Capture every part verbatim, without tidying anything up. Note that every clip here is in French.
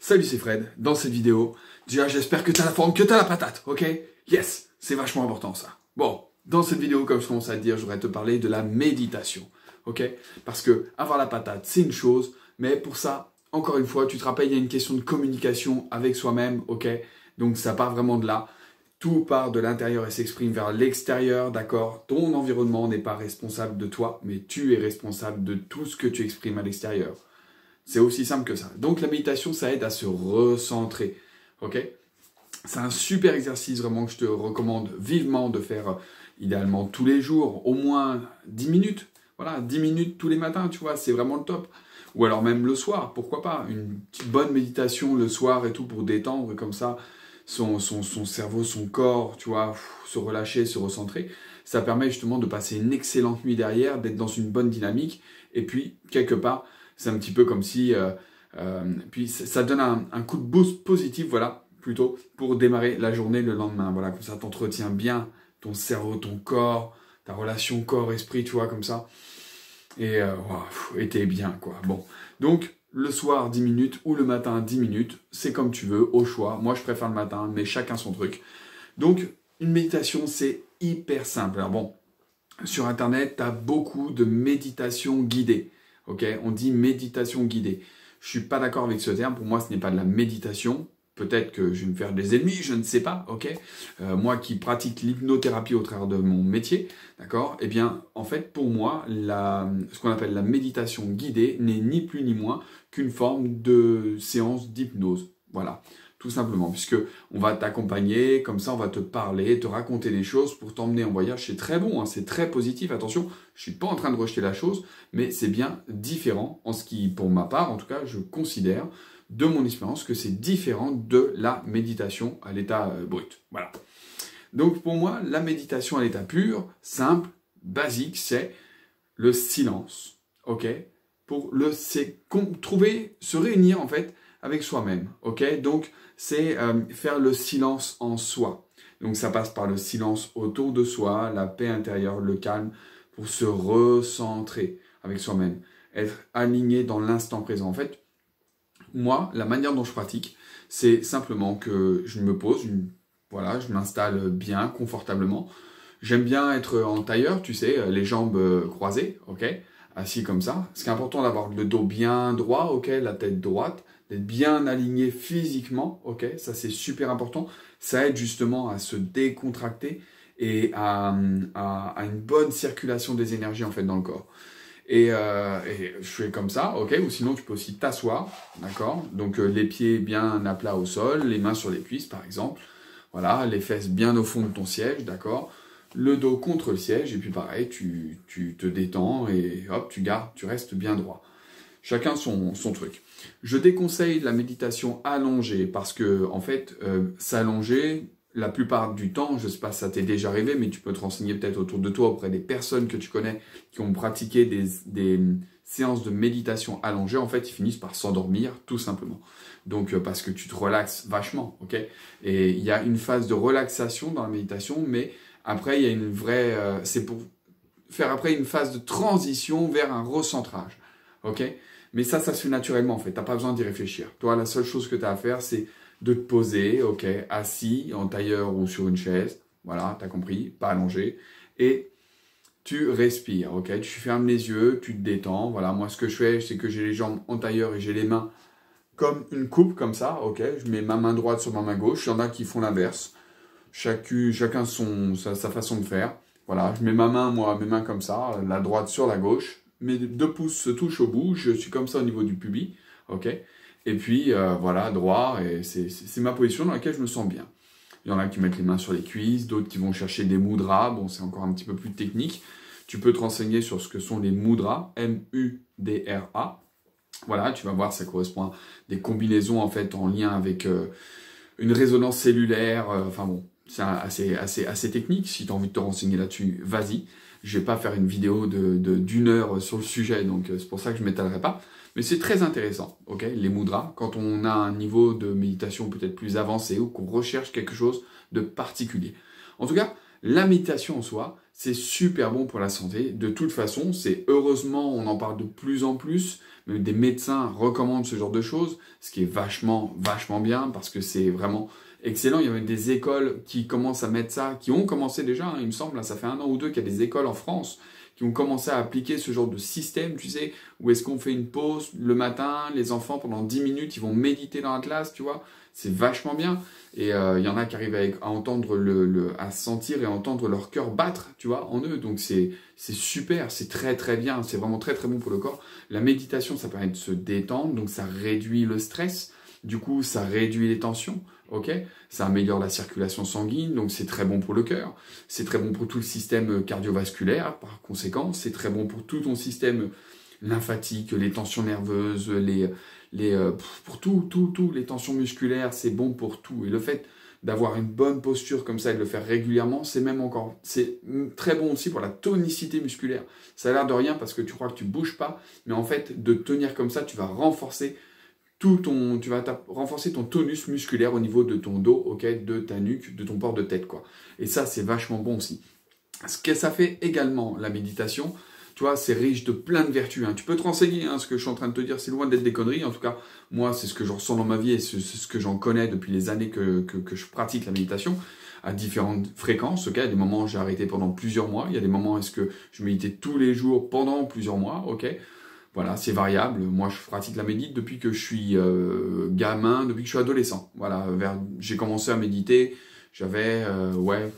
Salut, c'est Fred. Dans cette vidéo, déjà j'espère que tu as la forme, que tu as la patate, ok? Yes, c'est vachement important ça. Bon, dans cette vidéo, comme je commence à te dire, je voudrais te parler de la méditation, ok? Parce que avoir la patate, c'est une chose, mais pour ça, encore une fois, tu te rappelles, il y a une question de communication avec soi-même, ok? Donc ça part vraiment de là. Tout part de l'intérieur et s'exprime vers l'extérieur, d'accord? Ton environnement n'est pas responsable de toi, mais tu es responsable de tout ce que tu exprimes à l'extérieur. C'est aussi simple que ça. Donc la méditation, ça aide à se recentrer, ok? C'est un super exercice vraiment que je te recommande vivement de faire, euh, idéalement tous les jours, au moins dix minutes. Voilà, dix minutes tous les matins, tu vois, c'est vraiment le top. Ou alors même le soir, pourquoi pas? Une petite bonne méditation le soir et tout pour détendre comme ça son, son, son cerveau, son corps, tu vois, pff, se relâcher, se recentrer. Ça permet justement de passer une excellente nuit derrière, d'être dans une bonne dynamique. Et puis, quelque part, c'est un petit peu comme si... Euh, euh, puis ça donne un, un coup de boost positif, voilà, plutôt, pour démarrer la journée le lendemain. Voilà, comme ça, t'entretiens bien ton cerveau, ton corps, ta relation corps-esprit, tu vois, comme ça. Et euh, wow, et t'es bien, quoi. Bon, donc, le soir, dix minutes, ou le matin, dix minutes, c'est comme tu veux, au choix. Moi, je préfère le matin, mais chacun son truc. Donc, une méditation, c'est hyper simple. Alors bon, sur Internet, tu as beaucoup de méditations guidées. Ok, on dit méditation guidée. Je suis pas d'accord avec ce terme. Pour moi, ce n'est pas de la méditation. Peut-être que je vais me faire des ennemis, je ne sais pas. Ok, euh, moi qui pratique l'hypnothérapie au travers de mon métier, d'accord. Eh bien, en fait, pour moi, la, ce qu'on appelle la méditation guidée n'est ni plus ni moins qu'une forme de séance d'hypnose. Voilà. Tout simplement, puisque on va t'accompagner, comme ça on va te parler, te raconter des choses pour t'emmener en voyage. C'est très bon, hein, c'est très positif, attention, je suis pas en train de rejeter la chose, mais c'est bien différent, en ce qui, pour ma part, en tout cas, je considère, de mon expérience, que c'est différent de la méditation à l'état euh, brut. Voilà. Donc pour moi, la méditation à l'état pur, simple, basique, c'est le silence, ok? Pour le, c'est trouver, se réunir en fait, avec soi-même, ok? Donc, c'est euh, faire le silence en soi. Donc, ça passe par le silence autour de soi, la paix intérieure, le calme, pour se recentrer avec soi-même, être aligné dans l'instant présent. En fait, moi, la manière dont je pratique, c'est simplement que je me pose, une, voilà, je m'installe bien, confortablement. J'aime bien être en tailleur, tu sais, les jambes croisées, ok? Assis comme ça. C'est important d'avoir le dos bien droit, ok? La tête droite, d'être bien aligné physiquement, ok? Ça, c'est super important. Ça aide justement à se décontracter et à, à, à une bonne circulation des énergies, en fait, dans le corps. Et, euh, et je fais comme ça, ok? Ou sinon, tu peux aussi t'asseoir, d'accord? Donc, euh, les pieds bien à plat au sol, les mains sur les cuisses, par exemple. Voilà, les fesses bien au fond de ton siège, d'accord? Le dos contre le siège, et puis pareil, tu, tu te détends et hop, tu gardes, tu restes bien droit. Chacun son, son truc. Je déconseille la méditation allongée parce que, en fait, euh, s'allonger, la plupart du temps, je ne sais pas si ça t'est déjà arrivé, mais tu peux te renseigner peut-être autour de toi, auprès des personnes que tu connais qui ont pratiqué des, des séances de méditation allongée, en fait, ils finissent par s'endormir, tout simplement. Donc, euh, parce que tu te relaxes vachement, ok? Et il y a une phase de relaxation dans la méditation, mais après, il y a une vraie... Euh, c'est pour faire après une phase de transition vers un recentrage, ok? Mais ça, ça se fait naturellement, en fait. Tu n'as pas besoin d'y réfléchir. Toi, la seule chose que tu as à faire, c'est de te poser, ok, assis, en tailleur ou sur une chaise. Voilà, tu as compris, pas allongé. Et tu respires, ok? Tu fermes les yeux, tu te détends. Voilà, moi, ce que je fais, c'est que j'ai les jambes en tailleur et j'ai les mains comme une coupe, comme ça, ok? Je mets ma main droite sur ma main gauche. Il y en a qui font l'inverse. Chacun, chacun son, sa, sa façon de faire. Voilà, je mets ma main, moi, mes mains comme ça, la droite sur la gauche. Mes deux pouces se touchent au bout, je suis comme ça au niveau du pubis, ok? Et puis, euh, voilà, droit, et c'est ma position dans laquelle je me sens bien. Il y en a qui mettent les mains sur les cuisses, d'autres qui vont chercher des mudras, bon, c'est encore un petit peu plus technique. Tu peux te renseigner sur ce que sont les mudras, M U D R A. Voilà, tu vas voir, ça correspond à des combinaisons, en fait, en lien avec euh, une résonance cellulaire, euh, enfin bon, c'est assez, assez, assez technique. Si tu as envie de te renseigner là-dessus, vas-y. Je vais pas faire une vidéo de, de, d'une heure sur le sujet, donc c'est pour ça que je ne m'étalerai pas. Mais c'est très intéressant, ok, les mudras, quand on a un niveau de méditation peut-être plus avancé ou qu'on recherche quelque chose de particulier. En tout cas, la méditation en soi, c'est super bon pour la santé. De toute façon, c'est heureusement, on en parle de plus en plus, mais des médecins recommandent ce genre de choses, ce qui est vachement, vachement bien, parce que c'est vraiment excellent. Il y a même des écoles qui commencent à mettre ça, qui ont commencé déjà, hein, il me semble, là, ça fait un an ou deux qu'il y a des écoles en France qui ont commencé à appliquer ce genre de système, tu sais, où est-ce qu'on fait une pause le matin, les enfants, pendant dix minutes, ils vont méditer dans la classe, tu vois, c'est vachement bien. Et il euh, y en a qui arrivent à, à entendre, le, le, à sentir et à entendre leur cœur battre, tu vois, en eux. Donc c'est super, c'est très très bien, c'est vraiment très très bon pour le corps. La méditation, ça permet de se détendre, donc ça réduit le stress. Du coup, ça réduit les tensions, ok? Ça améliore la circulation sanguine, donc c'est très bon pour le cœur. C'est très bon pour tout le système cardiovasculaire, par conséquent. C'est très bon pour tout ton système lymphatique, les tensions nerveuses, les, les, euh, pour tout, tout, tout, les tensions musculaires, c'est bon pour tout. Et le fait d'avoir une bonne posture comme ça et de le faire régulièrement, c'est même encore, c'est très bon aussi pour la tonicité musculaire. Ça a l'air de rien parce que tu crois que tu bouges pas, mais en fait, de tenir comme ça, tu vas renforcer tout ton, tu vas renforcer ton tonus musculaire au niveau de ton dos, ok, de ta nuque, de ton port de tête, quoi. Et ça, c'est vachement bon aussi. Ce que ça fait également, la méditation, tu vois, c'est riche de plein de vertus. Hein. Tu peux te renseigner, hein, ce que je suis en train de te dire, c'est loin d'être des conneries. En tout cas, moi, c'est ce que je ressens dans ma vie et c'est ce que j'en connais depuis les années que, que, que je pratique la méditation à différentes fréquences. Okay, il y a des moments où j'ai arrêté pendant plusieurs mois. Il y a des moments où est-ce que je méditais tous les jours pendant plusieurs mois. Ok. Voilà, c'est variable. Moi, je pratique la médite depuis que je suis euh, gamin, depuis que je suis adolescent. Voilà, vers, j'ai commencé à méditer, j'avais, euh, ouais,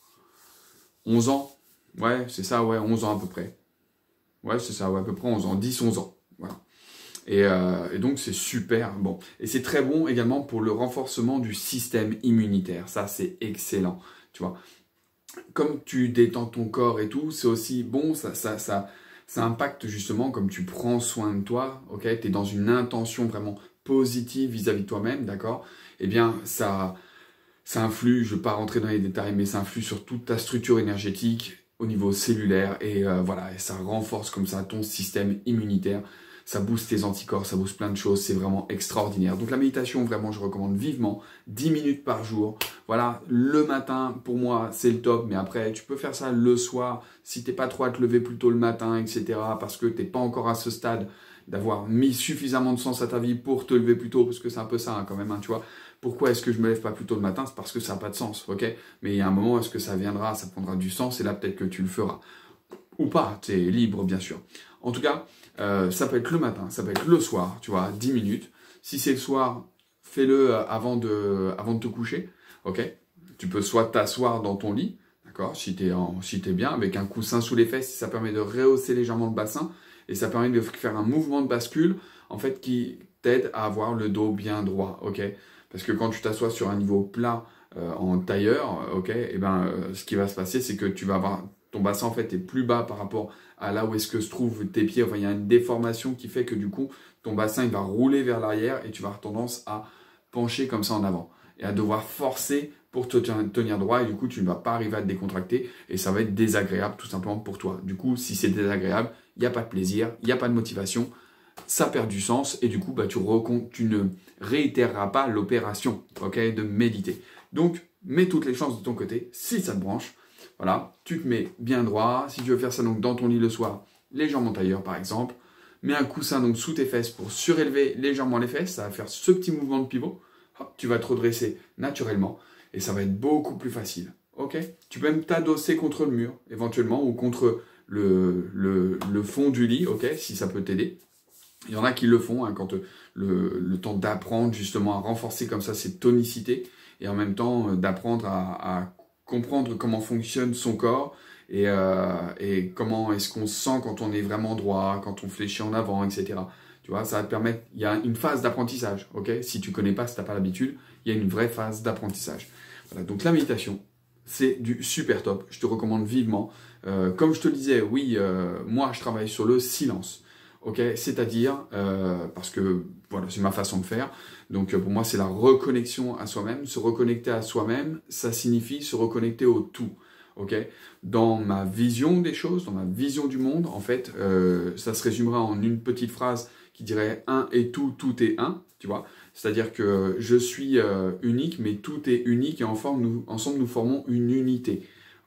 onze ans. Ouais, c'est ça, ouais, onze ans à peu près. Ouais, c'est ça, ouais, à peu près onze ans, dix, onze ans. Voilà. Et, euh, et donc, c'est super bon. Et c'est très bon également pour le renforcement du système immunitaire. Ça, c'est excellent, tu vois. Comme tu détends ton corps et tout, c'est aussi bon, ça, ça, ça, ça impacte justement comme tu prends soin de toi, ok, tu es dans une intention vraiment positive vis-à-vis de toi-même, d'accord? Eh bien, ça, ça influe, je ne vais pas rentrer dans les détails, mais ça influe sur toute ta structure énergétique au niveau cellulaire et euh, voilà, et ça renforce comme ça ton système immunitaire. Ça booste tes anticorps, ça booste plein de choses, c'est vraiment extraordinaire. Donc la méditation, vraiment, je recommande vivement, dix minutes par jour. Voilà, le matin, pour moi, c'est le top, mais après, tu peux faire ça le soir, si t'es pas trop à te lever plus tôt le matin, et cetera, parce que t'es pas encore à ce stade d'avoir mis suffisamment de sens à ta vie pour te lever plus tôt, parce que c'est un peu ça hein, quand même, hein, tu vois. Pourquoi est-ce que je me lève pas plus tôt le matin? C'est parce que ça n'a pas de sens, ok? Mais il y a un moment, est-ce que ça viendra, ça prendra du sens, et là, peut-être que tu le feras. Ou pas, tu es libre, bien sûr. En tout cas, euh, ça peut être le matin, ça peut être le soir, tu vois, dix minutes. Si c'est le soir, fais-le avant de, avant de te coucher, ok? Tu peux soit t'asseoir dans ton lit, d'accord? Si tu es, si t'es bien, avec un coussin sous les fesses, ça permet de rehausser légèrement le bassin, et ça permet de faire un mouvement de bascule, en fait, qui t'aide à avoir le dos bien droit, ok? Parce que quand tu t'assois sur un niveau plat, euh, en tailleur, ok? Et ben, euh, ce qui va se passer, c'est que tu vas avoir... Ton bassin, en fait, est plus bas par rapport à là où est-ce que se trouvent tes pieds. Enfin, il y a une déformation qui fait que, du coup, ton bassin, il va rouler vers l'arrière et tu vas avoir tendance à pencher comme ça en avant. Et à devoir forcer pour te tenir droit. Et du coup, tu ne vas pas arriver à te décontracter. Et ça va être désagréable, tout simplement, pour toi. Du coup, si c'est désagréable, il n'y a pas de plaisir, il n'y a pas de motivation. Ça perd du sens. Et du coup, bah, tu, tu ne réitéreras pas l'opération, ok, de méditer. Donc, mets toutes les chances de ton côté, si ça te branche. Voilà, tu te mets bien droit. Si tu veux faire ça donc dans ton lit le soir, les jambes en tailleur par exemple. Mets un coussin donc sous tes fesses pour surélever légèrement les fesses. Ça va faire ce petit mouvement de pivot. Hop, tu vas te redresser naturellement et ça va être beaucoup plus facile. Ok? Tu peux même t'adosser contre le mur éventuellement ou contre le, le, le fond du lit, ok? Si ça peut t'aider. Il y en a qui le font hein, quand le, le temps d'apprendre justement à renforcer comme ça cette tonicité et en même temps d'apprendre à, à comprendre comment fonctionne son corps et, euh, et comment est-ce qu'on se sent quand on est vraiment droit, quand on fléchit en avant, et cetera. Tu vois, ça va te permettre, il y a une phase d'apprentissage, ok? Si tu connais pas, si tu n'as pas l'habitude, il y a une vraie phase d'apprentissage. Voilà, donc la méditation, c'est du super top, je te recommande vivement. Euh, comme je te le disais, oui, euh, moi je travaille sur le silence. Ok, c'est-à-dire, euh, parce que voilà, c'est ma façon de faire, donc pour moi c'est la reconnexion à soi-même. Se reconnecter à soi-même, ça signifie se reconnecter au tout. Ok, dans ma vision des choses, dans ma vision du monde, en fait, euh, ça se résumera en une petite phrase qui dirait un et tout, tout est un, tu vois. C'est-à-dire que je suis euh, unique, mais tout est unique et ensemble nous, ensemble nous formons une unité.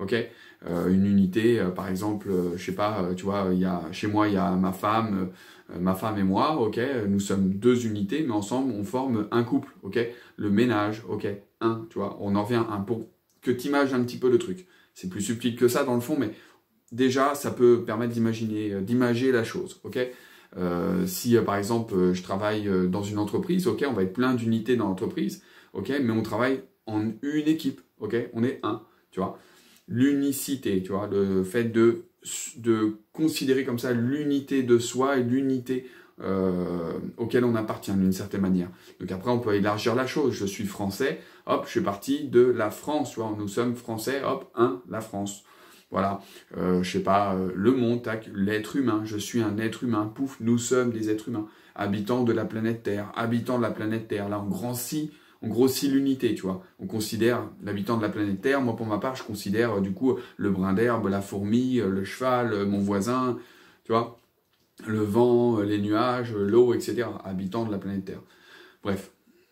ok? Euh, une unité, euh, par exemple, euh, je sais pas, euh, tu vois, il y a, chez moi, il y a ma femme, euh, ma femme et moi, ok? Nous sommes deux unités, mais ensemble, on forme un couple, ok? Le ménage, ok? Un, tu vois, on en revient à un pour que tu images un petit peu le truc. C'est plus subtil que ça dans le fond, mais déjà, ça peut permettre d'imaginer, d'imager la chose, ok? Euh, si, euh, par exemple, euh, je travaille euh, dans une entreprise, ok, on va être plein d'unités dans l'entreprise, ok, mais on travaille en une équipe, ok? On est un, tu vois? L'unicité, tu vois, le fait de, de considérer comme ça l'unité de soi et l'unité euh, auquel on appartient d'une certaine manière. Donc après, on peut élargir la chose. Je suis français, hop, je fais partie de la France, tu vois, nous sommes français, hop, un, la France. Voilà, euh, je sais pas, euh, le monde, tac, l'être humain, je suis un être humain, pouf, nous sommes des êtres humains, habitants de la planète Terre, habitants de la planète Terre, là on grossit, on grossit l'unité, tu vois, on considère l'habitant de la planète Terre, moi pour ma part je considère euh, du coup le brin d'herbe, la fourmi, euh, le cheval, euh, mon voisin, tu vois, le vent, euh, les nuages, euh, l'eau, et cetera, habitants de la planète Terre. Bref,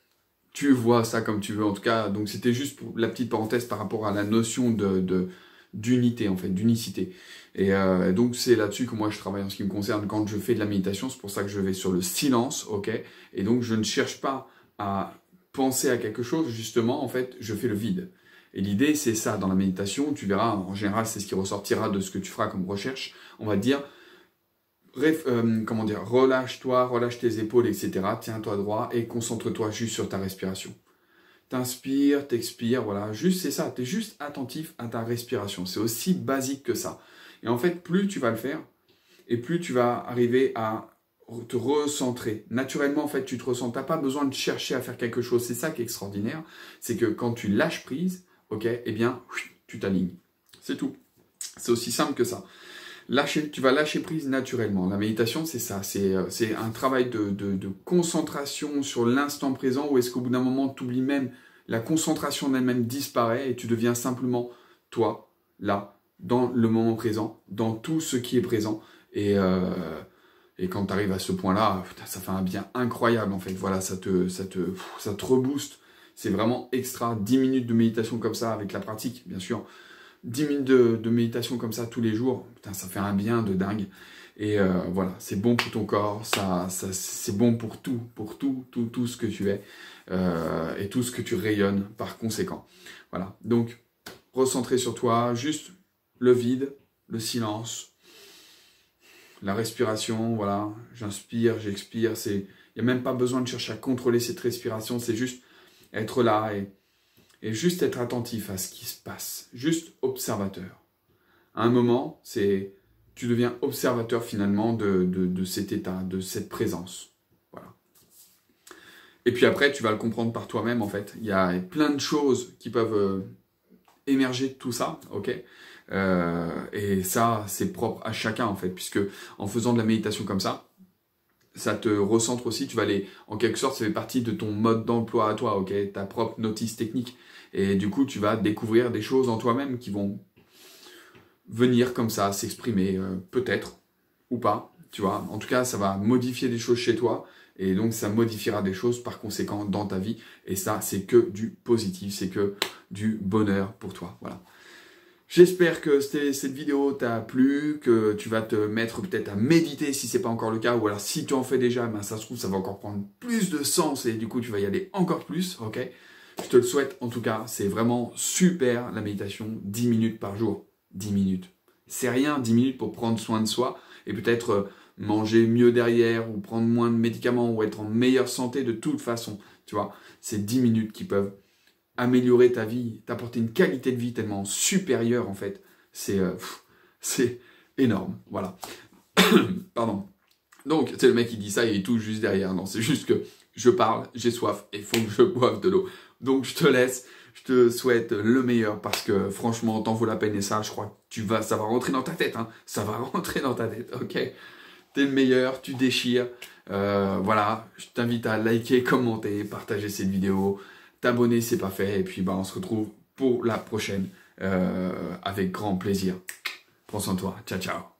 tu vois ça comme tu veux en tout cas, donc c'était juste pour la petite parenthèse par rapport à la notion de... de d'unité en fait, d'unicité. Et euh, donc c'est là-dessus que moi je travaille en ce qui me concerne quand je fais de la méditation, c'est pour ça que je vais sur le silence, ok? Et donc je ne cherche pas à penser à quelque chose, justement, en fait, je fais le vide. Et l'idée c'est ça dans la méditation, tu verras, en général c'est ce qui ressortira de ce que tu feras comme recherche, on va te dire, bref, euh, comment dire, relâche-toi, relâche tes épaules, et cetera, tiens-toi droit et concentre-toi juste sur ta respiration. T'inspires, t'expires, voilà, juste c'est ça, t'es juste attentif à ta respiration, c'est aussi basique que ça. Et en fait, plus tu vas le faire, et plus tu vas arriver à te recentrer. Naturellement, en fait, tu te ressens, t'as pas besoin de chercher à faire quelque chose, c'est ça qui est extraordinaire, c'est que quand tu lâches prise, ok, eh bien, tu t'alignes. C'est tout. C'est aussi simple que ça. Lâcher, tu vas lâcher prise naturellement. La méditation, c'est ça, c'est c'est un travail de, de, de concentration sur l'instant présent, où est-ce qu'au bout d'un moment, tu oublies même, la concentration en elle-même disparaît et tu deviens simplement toi, là, dans le moment présent, dans tout ce qui est présent. Et, euh, et quand tu arrives à ce point-là, ça fait un bien incroyable en fait. Voilà, ça te, ça te, ça te rebooste. C'est vraiment extra. dix minutes de méditation comme ça, avec la pratique, bien sûr. dix minutes de, de méditation comme ça tous les jours, putain, ça fait un bien de dingue. Et euh, voilà, c'est bon pour ton corps, ça, ça, c'est bon pour tout, pour tout, tout, tout ce que tu es, euh, et tout ce que tu rayonnes par conséquent. Voilà, donc, recentrer sur toi, juste le vide, le silence, la respiration, voilà, j'inspire, j'expire, c'est, il n'y a même pas besoin de chercher à contrôler cette respiration, c'est juste être là et Et juste être attentif à ce qui se passe, juste observateur. À un moment, c'est, tu deviens observateur finalement de, de, de cet état, de cette présence. Voilà. Et puis après, tu vas le comprendre par toi-même en fait. Il y a plein de choses qui peuvent euh, émerger de tout ça, ok? Euh, et ça, c'est propre à chacun en fait, puisque en faisant de la méditation comme ça, ça te recentre aussi, tu vas aller, en quelque sorte, ça fait partie de ton mode d'emploi à toi, ok, ta propre notice technique. Et du coup, tu vas découvrir des choses en toi-même qui vont venir comme ça, s'exprimer, euh, peut-être, ou pas, tu vois. En tout cas, ça va modifier des choses chez toi, et donc ça modifiera des choses par conséquent dans ta vie. Et ça, c'est que du positif, c'est que du bonheur pour toi, voilà. J'espère que cette vidéo t'a plu, que tu vas te mettre peut-être à méditer si ce n'est pas encore le cas, ou alors si tu en fais déjà, ben ça se trouve, ça va encore prendre plus de sens et du coup tu vas y aller encore plus, ok? Je te le souhaite en tout cas, c'est vraiment super la méditation, dix minutes par jour, dix minutes. C'est rien, dix minutes pour prendre soin de soi et peut-être manger mieux derrière ou prendre moins de médicaments ou être en meilleure santé de toute façon, tu vois? C'est dix minutes qui peuvent améliorer ta vie, t'apporter une qualité de vie tellement supérieure en fait, c'est euh, c'est énorme, voilà. Pardon. Donc, c'est le mec qui dit ça et il touche juste derrière. Non, c'est juste que je parle, j'ai soif et il faut que je boive de l'eau. Donc, je te laisse, je te souhaite le meilleur parce que franchement, t'en vaut la peine et ça, je crois que tu vas, ça va rentrer dans ta tête, hein. Ça va rentrer dans ta tête, ok? T'es le meilleur, tu déchires. Euh, voilà, je t'invite à liker, commenter, partager cette vidéo. T'abonner, c'est pas fait. Et puis, bah, on se retrouve pour la prochaine euh, avec grand plaisir. Prends soin de toi. Ciao, ciao.